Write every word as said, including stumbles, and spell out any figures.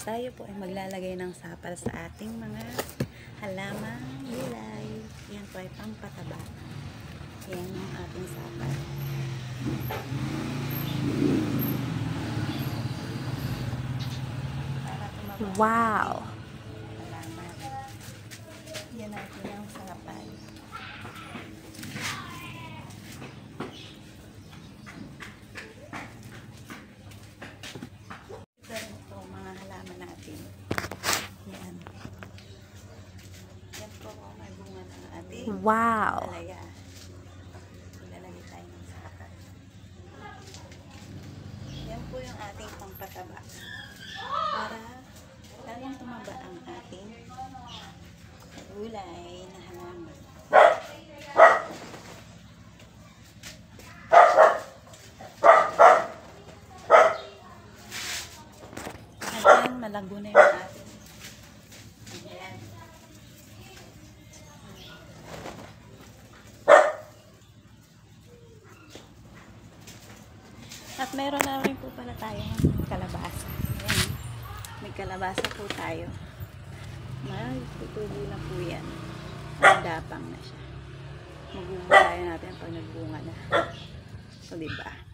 tayo po ay maglalagay ng sapal sa ating mga halamang gulay. Yan po ay pampataba. Yan yung ating sapal. Para tumaba. Wow! Halaman. Yan natin ang sapal. Wow! Talaya. Ilalagay tayo ng sapal. Yan po yung ating pampataba. Para lalong tumaba ang ating gulay na halaman. Ayan, malago na yung ating. Ayan. At meron na rin po pala tayong kalabasa. Ayan. May kalabasa po tayo. Magtutubo na po yan. Magdapang na siya. Magugulayan natin pag nagbunga na. So, diba?